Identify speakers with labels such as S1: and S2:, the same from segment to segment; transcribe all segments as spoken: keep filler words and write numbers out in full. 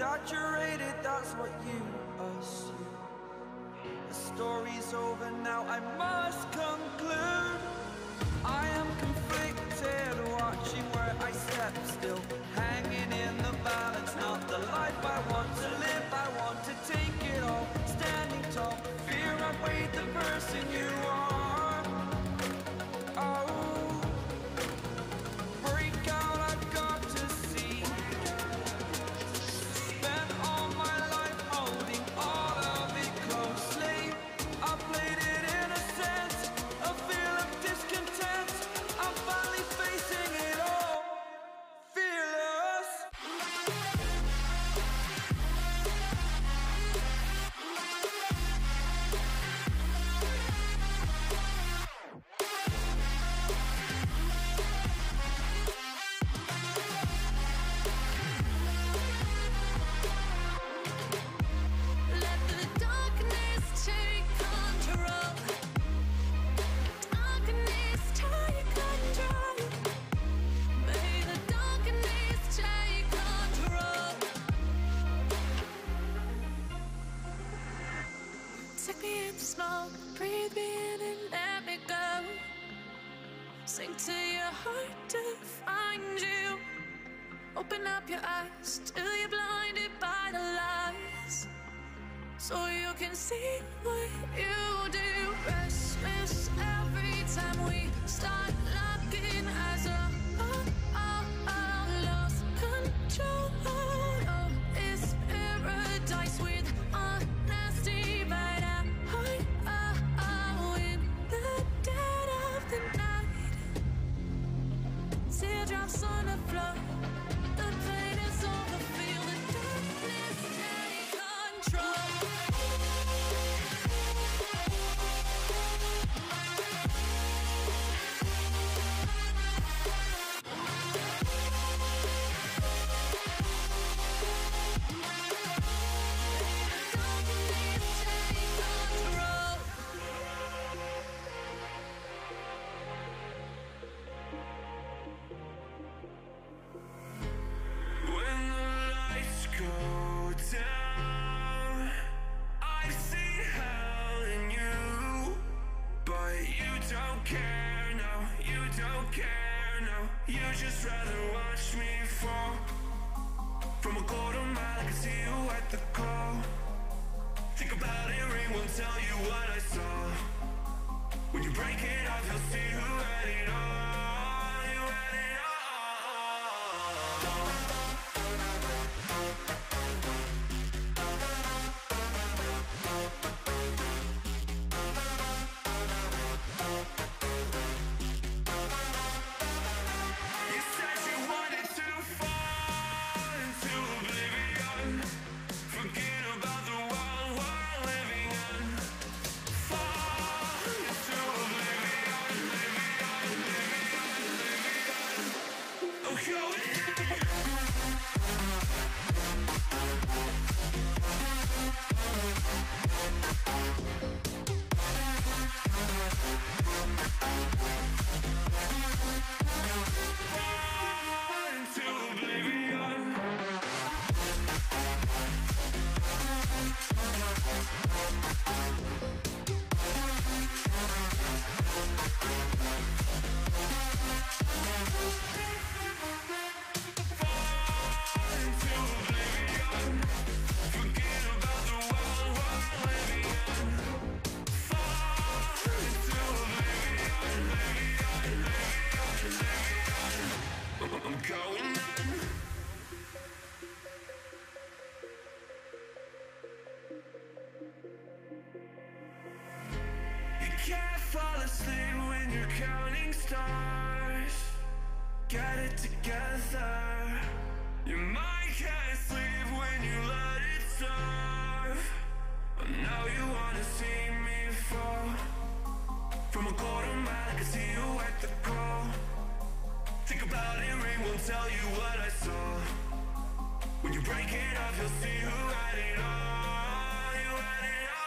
S1: exaggerated, that's what you assume. The story's over now, I must conclude. I am conflicted, watching where I step still, hanging in the balance, not the life I want to live. I want to take it all, standing tall, fear I've weighed the person you are. Oh, break out, I've got to see. Spent all my life holding all of it closely. I played it in a sense, a feel of discontent. I'm finally facing it all, fearless.
S2: Let the darkness take control. Darkness take control. May the darkness take control. Take me in the smoke, breathe me in and let me go. Sink to your heart to find you. Open up your eyes till you're blinded by the lies, so you can see what you do. Restless every time we start locking eyes. Oh, oh, oh, oh, lost control. Oh, it's paradise with honesty right out. Oh, oh, oh, in the dead of the night. Teardrops on the floor. The pain is over. Feel the darkness take control.
S3: When the lights go down, I've seen hell in you, but you don't care, no, you don't care, no. You just rather watch me fall from a quarter mile. I can see you at the call. Think about it, ring won't tell you what I saw. When you break it off, you'll see who had it all. You had it all. You said you wanted to fall into oblivion, forget about the world we're living in. Fall into oblivion, oblivion, oblivion, oblivion. I'm going fall into oblivion. Fall into oblivion, forget about the world we're living in. Fall into oblivion, oblivion, oblivion, oblivion. I'm going on. You can't fall asleep when you're counting stars. Get it together. Your mind can't sleep when you let it serve. But now you wanna see me fall from a quarter mile. I can see you at the call. Think about it, ring won't tell you what I saw. When you break it off, you'll see who had it all. You had it all.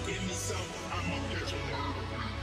S4: give me some, I'ma catch a murder.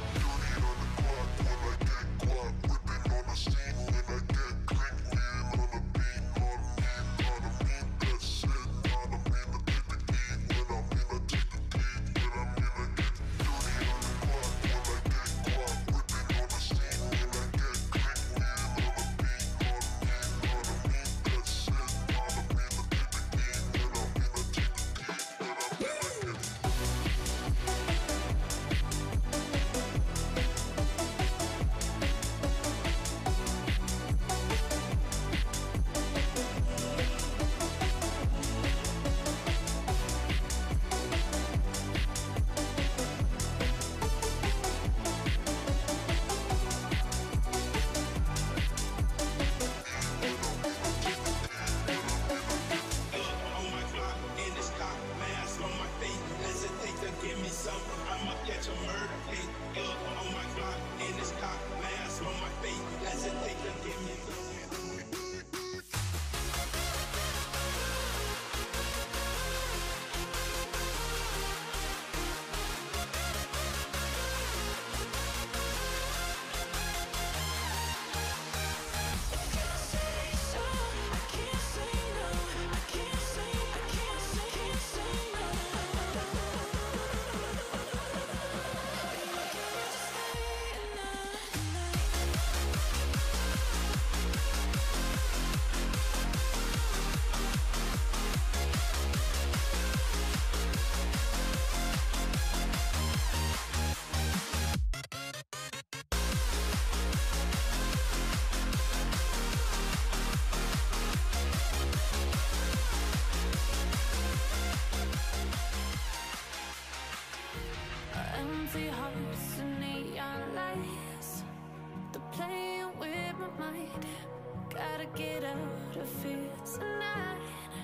S2: Empty hearts and neon lights, they're playing with my mind. Gotta get out of here tonight.